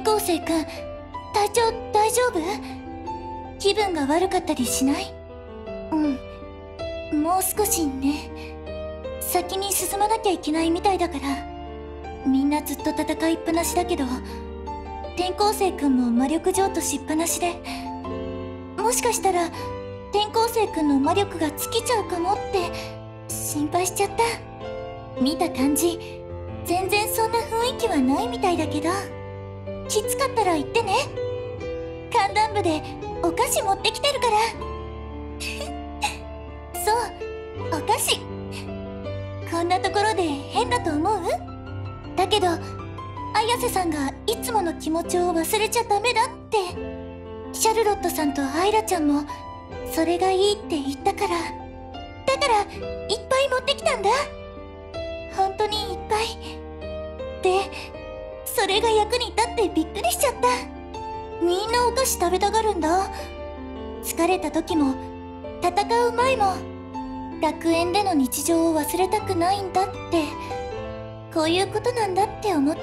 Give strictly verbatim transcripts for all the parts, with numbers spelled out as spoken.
転校生くん、体調大丈夫？気分が悪かったりしない？うん、もう少しね。先に進まなきゃいけないみたいだから。みんなずっと戦いっぱなしだけど、転校生くんも魔力譲渡しっぱなしで、もしかしたら転校生くんの魔力が尽きちゃうかもって心配しちゃった。見た感じ全然そんな雰囲気はないみたいだけど、きつかったら言ってね。観覧部でお菓子持ってきてるからそう、お菓子。こんなところで変だと思う？だけど綾瀬さんがいつもの気持ちを忘れちゃダメだって。シャルロットさんとアイラちゃんもそれがいいって言ったから、だからいっぱい持ってきたんだ。本当にいっぱいで、それが役に立ってびっくりしちゃった。みんなお菓子食べたがるんだ。疲れた時も戦う前も楽園での日常を忘れたくないんだって、こういうことなんだって思った。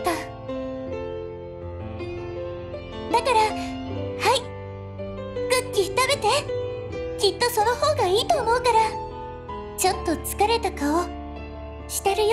だから、はい、クッキー食べて。きっとその方がいいと思うから。ちょっと疲れた顔してるよ。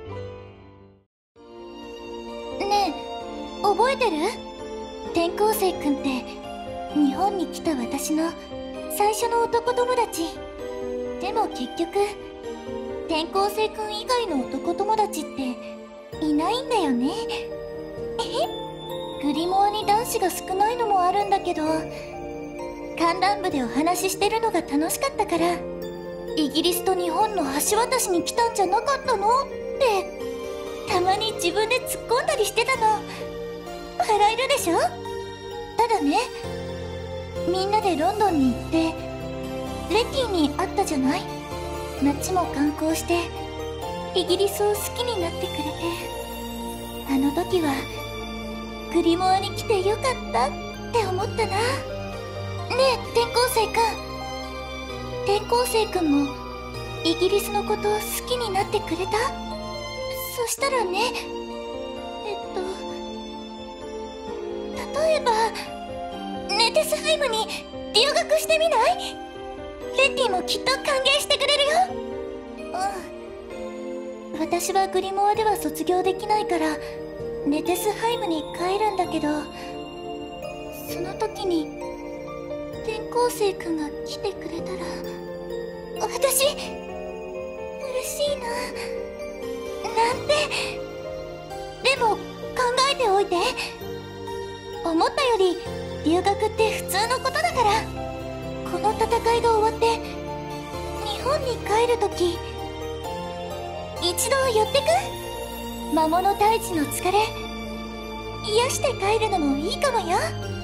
ねえ、覚えてる？転校生くんって日本に来た私の最初の男友達。でも結局転校生くん以外の男友達っていないんだよね。えグリモアに男子が少ないのもあるんだけど、観覧部でお話ししてるのが楽しかったから、イギリスと日本の橋渡しに来たんじゃなかったのってたまに自分で突っ込んだりしてたの。笑えるでしょ？ただね、みんなでロンドンに行ってレティに会ったじゃない？街も観光してイギリスを好きになってくれて、あの時はグリモアに来てよかったって思ったな。ねえ転校生くん、転校生くんもイギリスのことを好きになってくれた？そしたらね、えっと例えばネテスハイムに留学してみない？レッティもきっと歓迎してくれるよ。うん、私はグリモアでは卒業できないからネテスハイムに帰るんだけど、その時に転校生くんが来てくれたら私嬉しいな。なんて。でも考えておいて。思ったより留学って普通のことだから、この戦いが終わって日本に帰るとき一度寄ってく？魔物退治の疲れ癒して帰るのもいいかもよ。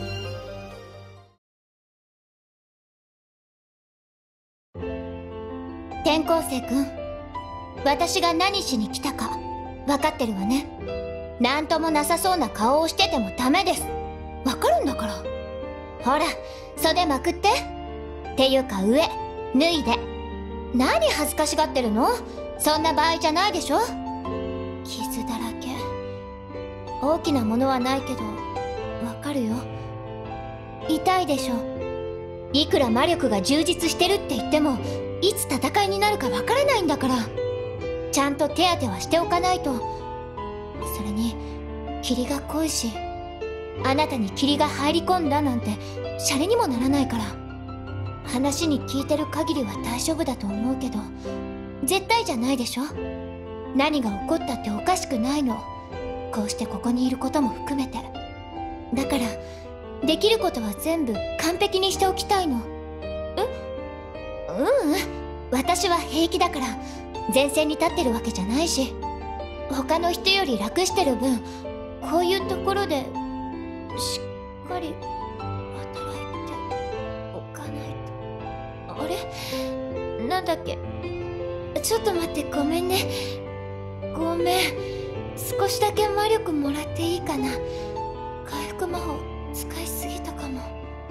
転校生くん、私が何しに来たか分かってるわね。なんともなさそうな顔をしててもダメです。分かるんだから。ほら袖まくって。っていうか上脱いで。何恥ずかしがってるの？そんな場合じゃないでしょ。傷だらけ。大きなものはないけどわかるよ。痛いでしょ。いくら魔力が充実してるって言ってもいつ戦いになるかわからないんだから、ちゃんと手当てはしておかないと。それに霧が濃いし、あなたに霧が入り込んだなんてシャレにもならないから。話に聞いてる限りは大丈夫だと思うけど、絶対じゃないでしょ。何が起こったっておかしくないの。こうしてここにいることも含めて。だからできることは全部完璧にしておきたいの。え？ううん、私は平気だから。前線に立ってるわけじゃないし、他の人より楽してる分、こういうところでしっかり働いておかないと。あれ？なんだっけ？ちょっと待って、ごめんね。ごめん。少しだけ魔力もらっていいかな。回復魔法使いすぎたかも。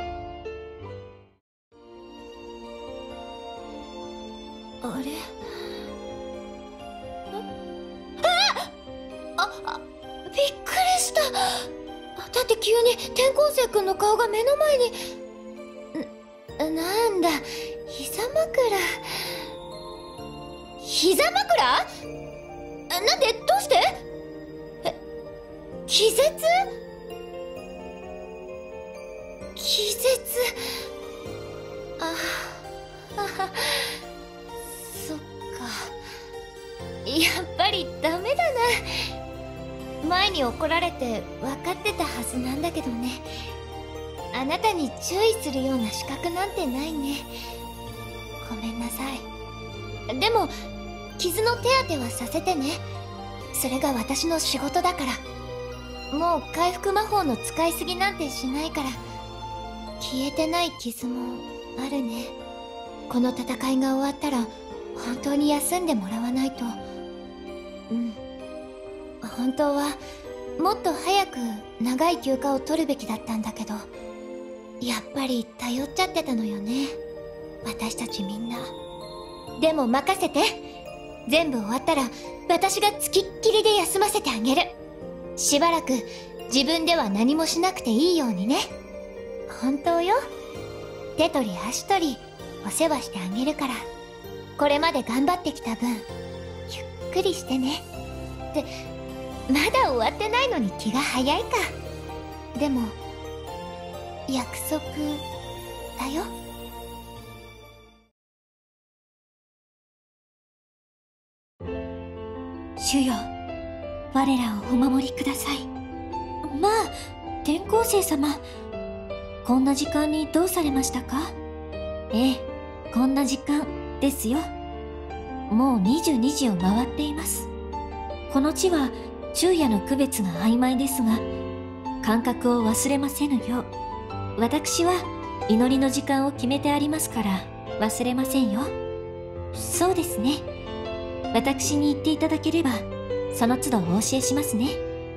あれ？あああ、びっくりした。 だって急に転校生くんの顔が目の前に。な、なんだ、膝枕。膝枕？なんで？どうして？え、気絶？気絶。ああ、そっか。やっぱりダメだな。前に怒られて分かってたはずなんだけどね。あなたに注意するような資格なんてないね。ごめんなさい。でも傷の手当てはさせてね。それが私の仕事だから。もう回復魔法の使いすぎなんてしないから。消えてない傷もあるね。この戦いが終わったら本当に休んでもらわないと。うん、本当はもっと早く長い休暇を取るべきだったんだけど、やっぱり頼っちゃってたのよね、私たちみんな。でも任せて。全部終わったら私がつきっきりで休ませてあげる。しばらく自分では何もしなくていいようにね。本当よ。手取り足取りお世話してあげるから。これまで頑張ってきた分ゆっくりしてね。ってまだ終わってないのに気が早いか。でも約束だよ。 主よ、我らをお守りください。まあ、転校生様、こんな時間にどうされましたか？ええ、こんな時間ですよ。もうにじゅうにじを回っています。この地は昼夜の区別が曖昧ですが、感覚を忘れませぬよう、私は祈りの時間を決めてありますから忘れませんよ。そうですね。私に言っていただければその都度お教えしますね。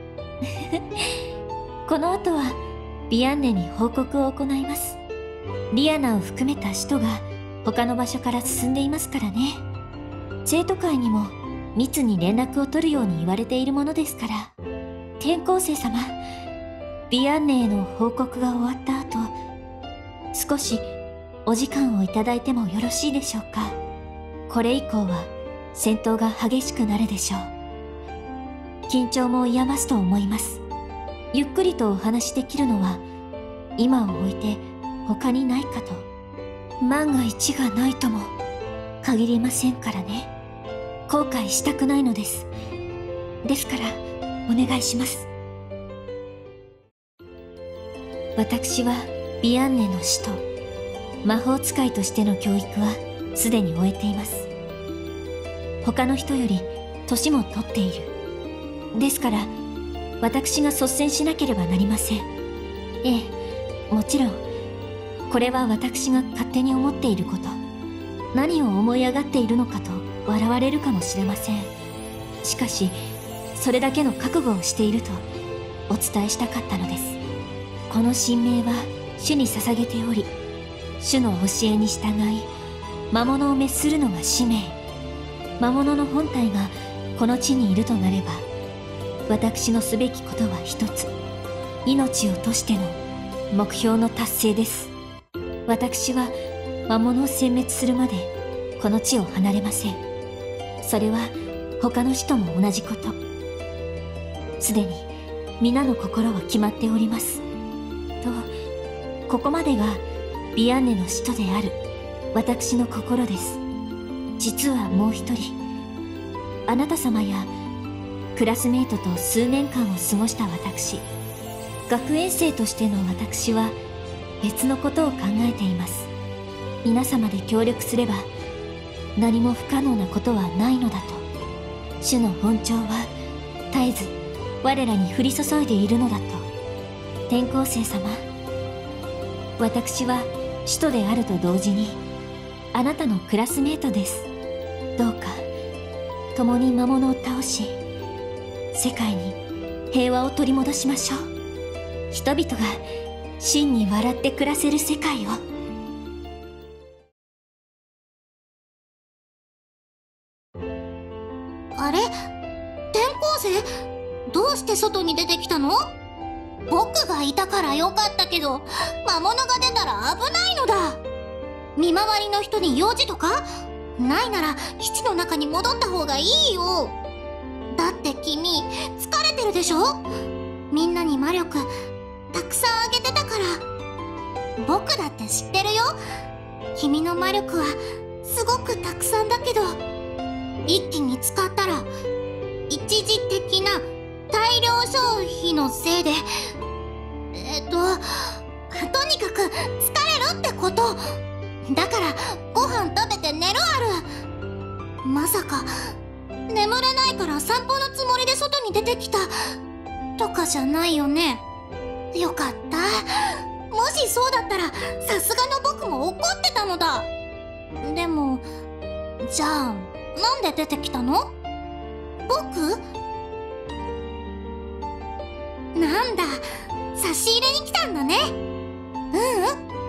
この後はビアンネに報告を行います。リアナを含めた使徒が他の場所から進んでいますからね。生徒会にも密に連絡を取るように言われているものですから。転校生様、ビアンネへの報告が終わった後、少しお時間をいただいてもよろしいでしょうか。これ以降は戦闘が激しくなるでしょう。緊張も癒ますと思います。ゆっくりとお話しできるのは今を置いて他にないかと。万が一がないとも限りませんからね。後悔したくないのです。ですからお願いします。私はビアンネの使徒、魔法使いとしての教育はすでに終えています。他の人より年も取っている。ですから私が率先しなければなりません。ええ、もちろんこれは私が勝手に思っていること、何を思い上がっているのかと笑われるかもしれません。しかしそれだけの覚悟をしているとお伝えしたかったのです。この神明は主に捧げており、主の教えに従い魔物を滅するのが使命。魔物の本体がこの地にいるとなれば、私のすべきことは一つ、命を賭しての目標の達成です。私は魔物を殲滅するまでこの地を離れません。それは他の人も同じこと。すでに皆の心は決まっております。と、ここまでがビアンネの使徒である私の心です。実はもう一人、あなた様やクラスメイトと数年間を過ごした私、学園生としての私は別のことを考えています。皆様で協力すれば何も不可能なことはないのだと。主の本調は絶えず我らに降り注いでいるのだと。転校生様、私は使徒であると同時にあなたのクラスメートです。どうか共に魔物を倒し、世界に平和を取り戻しましょう。人々が真に笑って暮らせる世界を。 あれ？転校生？どうして外に出てきたの？ 僕がいたからよかったけど、魔物が出たら危ないのだ。見回りの人に用事とかないなら基地の中に戻った方がいいよ。だって君疲れてるでしょ。みんなに魔力たくさんあげてたから。僕だって知ってるよ。君の魔力はすごくたくさんだけど、一気に使ったら一時的な大量消費のせいで、えっととにかく疲れるってこと。だからご飯食べて寝るある。まさか眠れないから散歩のつもりで外に出てきたとかじゃないよね。よかった。もしそうだったらさすがの僕も怒ってたのだ。でもじゃあなんで出てきたの？僕？なんだ、差し入れに来たんだね。うんうん、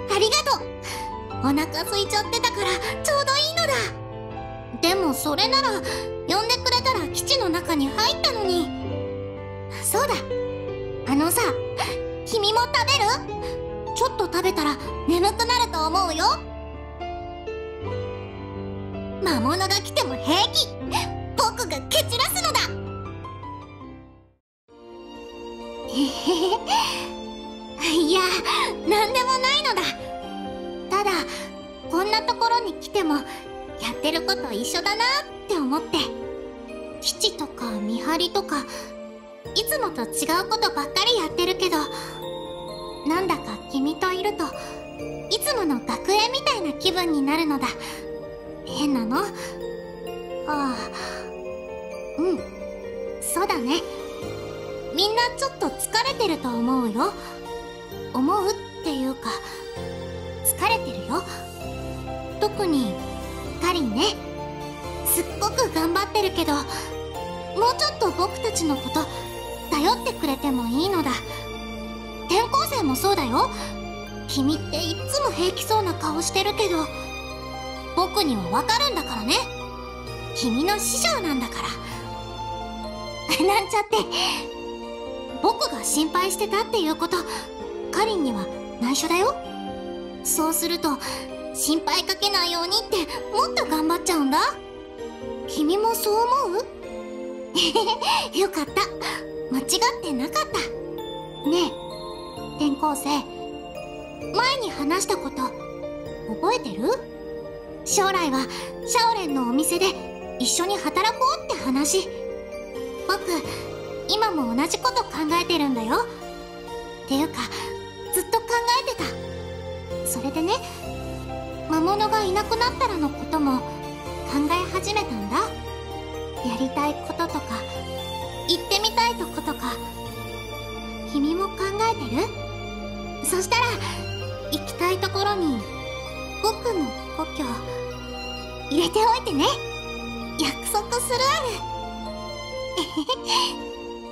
ありがとう。お腹空いちゃってたからちょうどいいのだ。でもそれなら呼んでくれたら基地の中に入ったのに。そうだ、あのさ、君も食べる？ちょっと食べたら眠くなると思うよ。魔物が来ても平気。僕が蹴散らすのだ。へへへ。いや、なんでもないのだ。ただこんなところに来てもやってること一緒だなって思って。基地とか見張りとかいつもと違うことばっかりやってるけど、なんだか君といるといつもの学園みたいな気分になるのだ。変なの？はあ、うん、そうだね。みんなちょっと疲れてると思うよ。思うっていうか疲れてるよ。特にカリンね。すっごく頑張ってるけど、もうちょっと僕たちのこと頼ってくれてもいいのだ。転校生もそうだよ。君っていっつも平気そうな顔してるけど、僕にはわかるんだからね。君の師匠なんだから。なんちゃって。僕が心配してたっていうこと、カリンには内緒だよ。そうすると心配かけないようにってもっと頑張っちゃうんだ。君もそう思う？よかった。間違ってなかった。ねえ、転校生、前に話したこと覚えてる？将来はシャオレンのお店で一緒に働こうって話。僕今も同じこと考えてるんだよ。っていうかずっと考えてた。それでね、魔物がいなくなったらのことも考え始めたんだ。やりたいこととか行ってみたいとことか。君も考えてる？そしたら行きたいところに僕の故郷入れておいてね。約束するある。えへへ。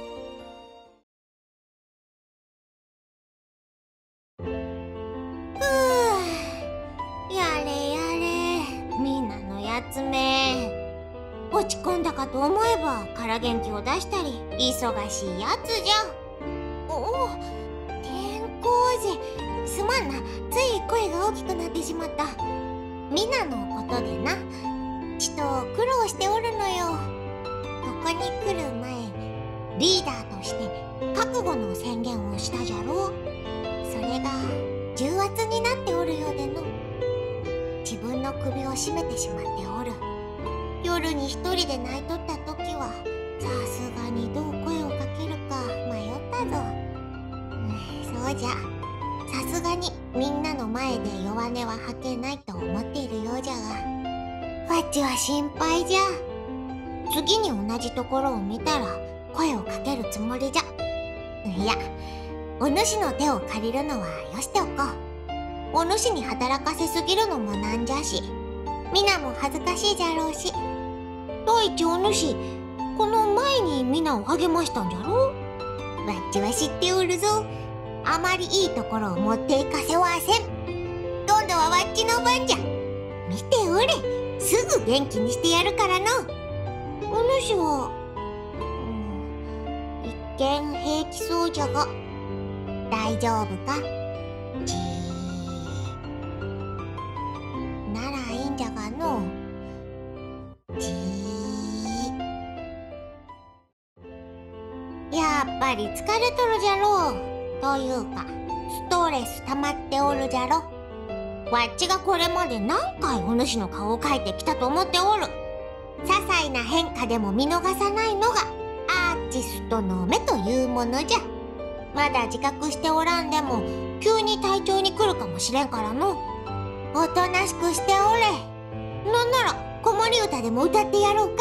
落ち込んだかと思えば空元気を出したり忙しいやつじゃ。おお、転校生、すまんな、つい声が大きくなってしまった。みなのことでな、ちと苦労しておるのよ。ここに来る前、リーダーとして覚悟の宣言をしたじゃろう。それが重圧になっておるようでの。自分の首を絞めてしまっておる。夜に一人で泣いとった時はさすがにどう声をかけるか迷ったぞ。そうじゃ、さすがにみんなの前で弱音は吐けないと思っているようじゃが、わっちは心配じゃ。次に同じところを見たら声をかけるつもりじゃ。いや、お主の手を借りるのはよしておこう。お主に働かせすぎるのもなんじゃし、みなも恥ずかしいじゃろうし。第一お主、この前にみなを励ましたんじゃろう。わっちは知っておるぞ。あまりいいところを持っていかせはせん。今度はわっちの番じゃ。見ておれ、すぐ元気にしてやるからの。お主は、うん、一見平気そうじゃが、 大丈夫か？じーならいいんじゃがの。じーやっぱり疲れとるじゃろう。というかストレス溜まっておるじゃろ。わっちがこれまで何回お主の顔を描いてきたと思っておる。些細な変化でも見逃さないのがアーティストの目というものじゃ。まだ自覚しておらんでも急に体調に来るかもしれんからの。おとなしくしておれ。なんなら子守歌でも歌ってやろうか。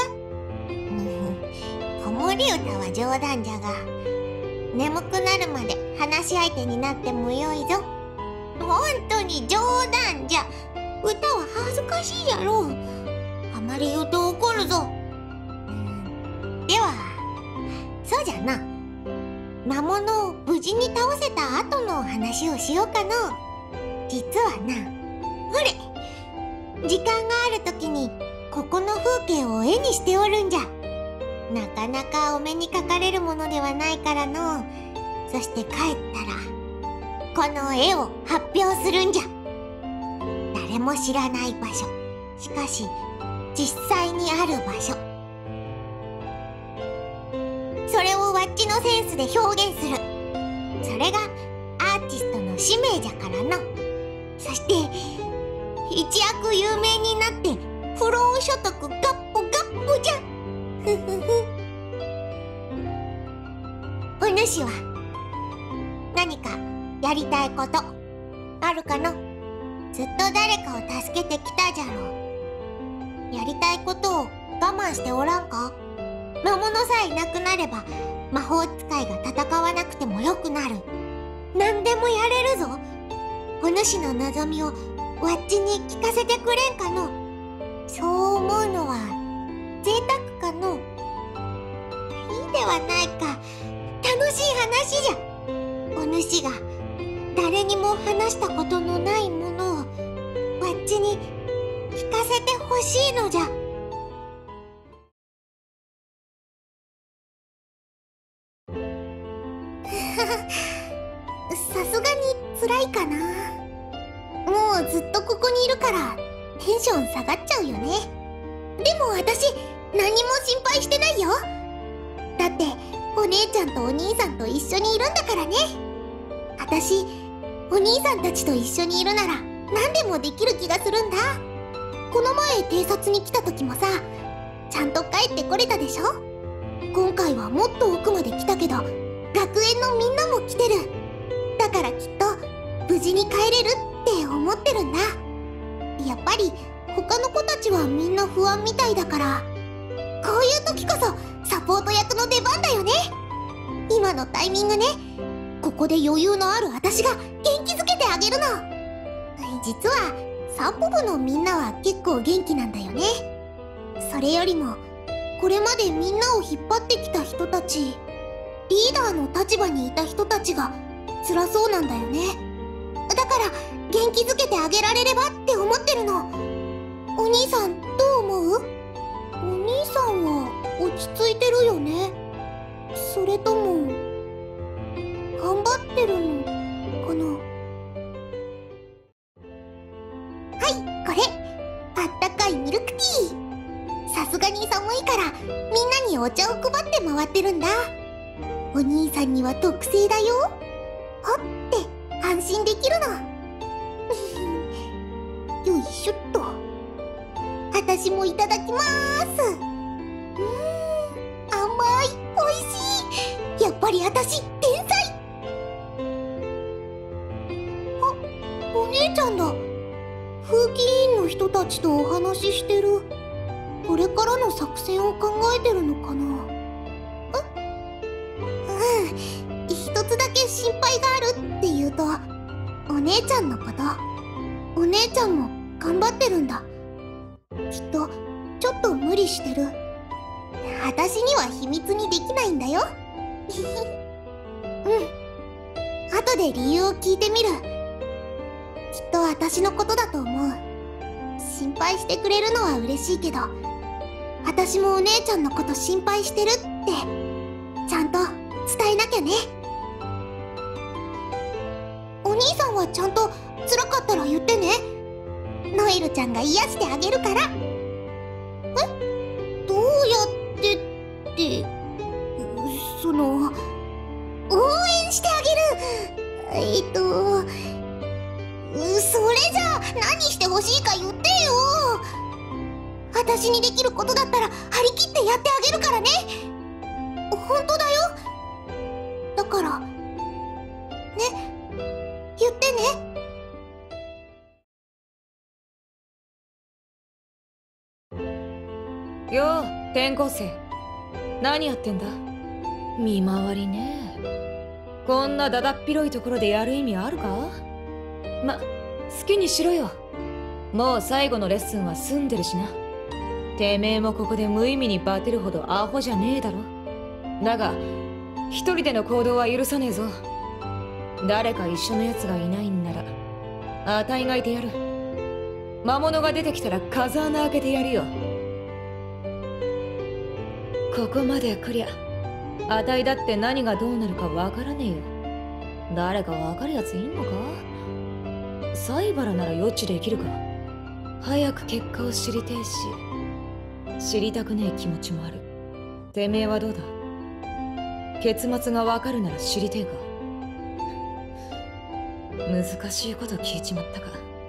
子守歌は冗談じゃが、眠くなるまで話し相手になってもよいぞ。本当に冗談じゃ。歌は恥ずかしいじゃろう。あまり言うと怒るぞ。ではそうじゃな、魔物を無事に倒せた後の話をしようかの。実はな、ほれ、時間がある時にここの風景を絵にしておるんじゃ。なかなかお目にかかれるものではないからの。そして帰ったらこの絵を発表するんじゃ。誰も知らない場所、しかし実際にある場所、それをわっちのセンスで表現する。それがアーティストの使命じゃからな。そして一躍有名になって不労所得ガッポガッポじゃ。ふふふ。お主は何かやりたいことあるかの？ずっと誰かを助けてきたじゃろう。やりたいことを我慢しておらんか？魔物さえいなくなれば魔法使いが戦わなくてもよくなる。何でもやれるぞ。お主の望みをわっちに聞かせてくれんかの？そう思うのは贅沢かの？いいではないか。楽しい話じゃ。お主が誰にも話したことのないものをわっちに聞かせてほしいのじゃ。さすがに辛いかな。もうずっとここにいるからテンション下がっちゃうよね。でも私何も心配してないよ。だってお姉ちゃんとお兄さんと一緒にいるんだからね。私お兄さんたちと一緒にいるなら何でもできる気がするんだ。この前偵察に来た時もさ、ちゃんと帰ってこれたでしょ。今回はもっと奥まで来たけど学園のみんなも来てる。だからきっと無事に帰れるって思ってるんだ。やっぱり他の子たちはみんな不安みたいだから、こういう時こそサポート役の出番だよね。今のタイミングね。ここで余裕のある私が元気づけてあげるの。実は散歩部のみんなは結構元気なんだよね。それよりもこれまでみんなを引っ張ってきた人たち、リーダーの立場にいた人たちが辛そうなんだよね。だから元気づけてあげられればって思ってるの。お兄さんどう思う？お兄さんは落ち着いてるよね。それとも頑張ってるのかな？はい、これあったかいミルクティー。さすがに寒いからみんなにお茶を配って回ってるんだ。お兄さんには特製だよ。ほって安心できるの。よいしょっと。私もいただきまーす。うーん、甘い、おいしい。やっぱり私天才。あ、お姉ちゃんだ。風紀委員の人たちとお話ししてる。これからの作戦を考えてるのかな。うん、一つだけ心配があるって言うと、お姉ちゃんのこと。お姉ちゃんも頑張ってるんだ。きっとちょっと無理してる。私には秘密にできないんだよ。うん、後で理由を聞いてみる。きっと私のことだと思う。心配してくれるのは嬉しいけど、私もお姉ちゃんのこと心配してるってちゃんと伝えなきゃね。 兄さんはちゃんと辛かったら言ってね。ノエルちゃんが癒してあげるから。え、どうやってって、その、応援してあげる。えっと、それじゃあ何してほしいか言ってよ。私にできることだったら張り切ってやってあげるからね。本当だよ。だからね、言ってね。 よう転校生、何やってんだ。見回りね。こんなだだっ広いところでやる意味あるか。ま、好きにしろよ。もう最後のレッスンは済んでるしな。てめえもここで無意味にバテるほどアホじゃねえだろ。だが一人での行動は許さねえぞ。誰か一緒のやつがいないんならあたいがいてやる。魔物が出てきたら風穴開けてやるよ。ここまで来りゃあたいだって何がどうなるかわからねえよ。誰かわかるやついんのか。サイバラなら予知できるか。早く結果を知りてえし、知りたくねえ気持ちもある。てめえはどうだ。結末がわかるなら知りてえか。難しいこと聞いちまったか。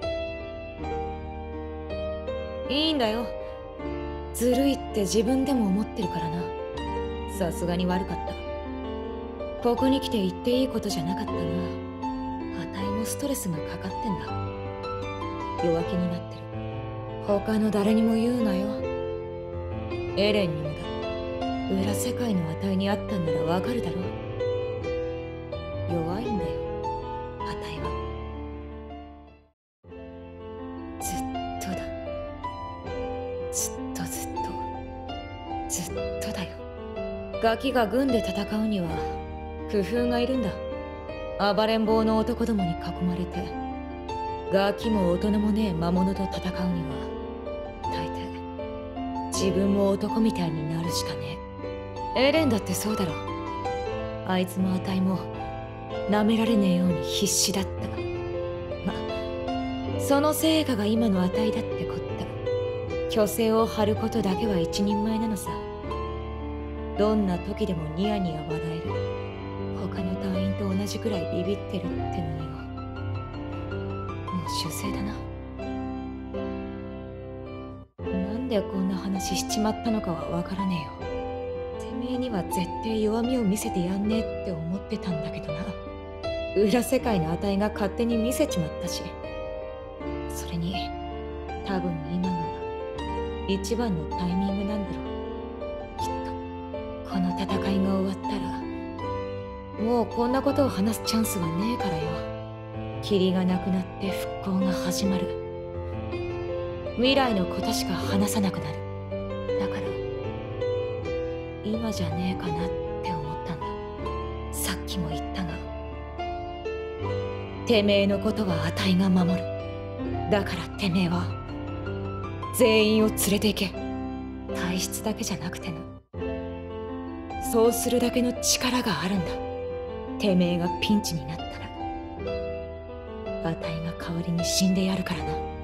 いいんだよ。ずるいって自分でも思ってるからな。さすがに悪かった。ここに来て言っていいことじゃなかったな。あたいもストレスがかかってんだ。弱気になってる。他の誰にも言うなよ。エレンにもだ。裏世界のあたいにあったんならわかるだろう。弱いんだよ、あたいは。ずっとだ。ずっとずっとずっとだよ。ガキが軍で戦うには工夫がいるんだ。暴れん坊の男どもに囲まれてガキも大人もねえ魔物と戦うには大抵自分も男みたいになるしかねえ。エレンだってそうだろ。あいつもあたいも舐められねえように必死だった。ま、その成果が今のあたいだってこった。虚勢を張ることだけは一人前なのさ。どんな時でもニヤニヤ笑える。他の隊員と同じくらいビビってるってのによ。もう修正だな。なんでこんな話しちまったのかはわからねえよ。てめえには絶対弱みを見せてやんねえって思ってたんだけどな。裏世界のあたいが勝手に見せちまったし。それに多分今が一番のタイミングなんだろう。きっとこの戦いが終わったらもうこんなことを話すチャンスはねえからよ。霧がなくなって復興が始まる。未来のことしか話さなくなる。だから今じゃねえかなって思ったんだ。さっきも言ったが、てめえのことはあたいが守る。だからてめえは全員を連れて行け。体質だけじゃなくてな。そうするだけの力があるんだ。てめえがピンチになったらあたいが代わりに死んでやるからな。